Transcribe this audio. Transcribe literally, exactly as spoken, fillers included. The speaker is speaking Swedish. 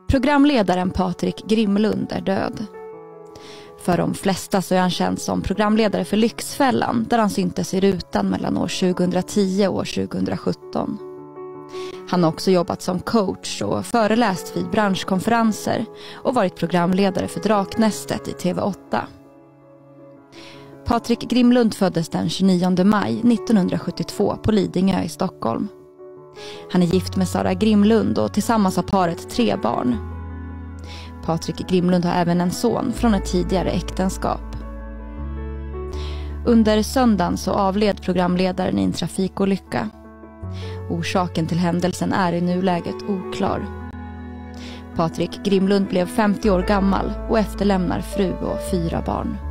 Programledaren Patrik Grimlund är död. För de flesta så är han känd som programledare för Lyxfällan, där han syntes i rutan mellan år tjugohundratio och år tjugohundrasjutton. Han har också jobbat som coach och föreläst vid branschkonferenser och varit programledare för Draknästet i T V åtta. Patrik Grimlund föddes den tjugonionde maj nittonhundrasjuttiotvå på Lidingö i Stockholm. Han är gift med Sara Grimlund och tillsammans har paret tre barn. Patrik Grimlund har även en son från ett tidigare äktenskap. Under söndagen så avled programledaren i en trafikolycka. Orsaken till händelsen är i nuläget oklar. Patrik Grimlund blev femtio år gammal och efterlämnar fru och fyra barn.